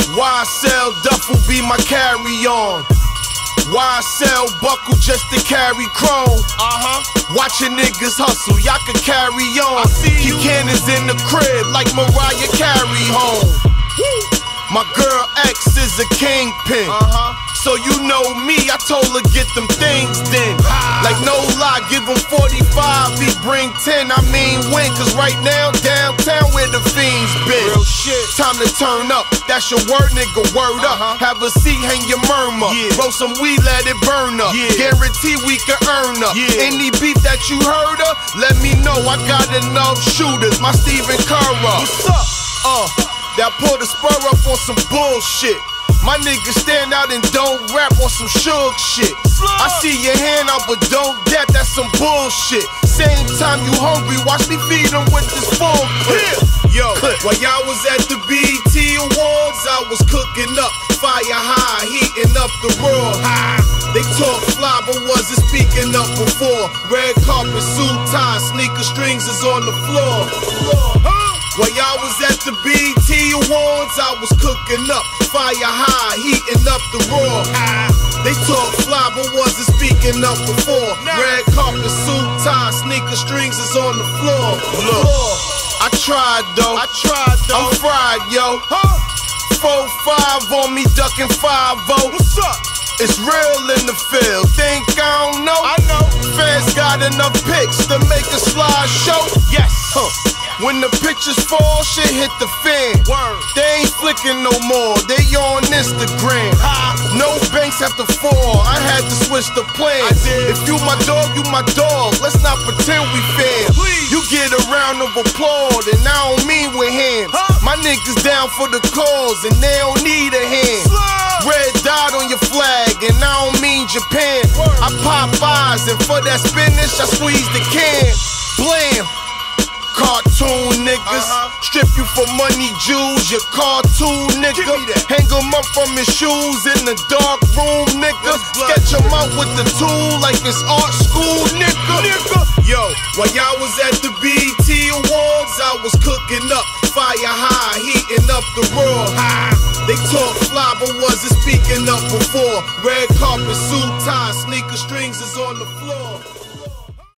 YSL duffel be my carry-on. YSL buckle just to carry chrome. Watching niggas hustle, y'all can carry on. He cannons in the crib like Mariah Carey home. My girl X is a kingpin. So you know me, I told her get them things then. Like no lie, give him 45, he bring 10, I mean win. Cause right now, downtown where the fiends been. Real shit. Time to turn up, that's your word, nigga, word up. Have a seat, hang your murmur. Roll some weed, let it burn up. Guarantee we can earn up. Any beef that you heard of, let me know, I got enough shooters. My Stephen Curry. What's up? That pull the spur up on some bullshit. My niggas stand out and don't rap on some Suge shit. I see your hand out but don't dap, that's some bullshit. Same time you hungry, watch me feed them with this full clip. Yo, while y'all was at the BET Awards, I was cooking up, fire high, heating up the raw. They talk fly but wasn't speaking up before. Red carpet, suit, tie, sneaker strings is on the floor. While y'all was at the BET Awards, I was cooking up, fire high, heating up the raw. They talk fly but wasn't speaking up before. Red carpet, suit, tie, sneaker strings is on the floor. I tried though, I'm fried yo. 4-5 on me, ducking 5-0. What's up? It's real in the field. Think I don't know? I know. Fans got enough pics to make a slideshow. Yes. When the pictures fall, shit hit the fan. They ain't flicking no more, they on Instagram. No banks have to fall, I had to switch the plan. If you my dog, you my dog, let's not pretend we fans. You get a round of applause, and I don't mean with hands. My niggas down for the cause, and they don't need a hand. Red dot on your flag, and I don't mean Japan. I pop eyes, and for that spinach, I squeeze the can. Blam! Cartoon niggas, strip you for money, jewels, your cartoon nigga. Hang him up from his shoes in the dark room, nigga. Sketch him out with the tool like it's art school, nigga. Yo, while y'all was at the BET Awards, I was cooking up, fire high, heating up the raw. They talk fly but wasn't speaking up before. Red carpet, suit, tie, sneaker strings is on the floor.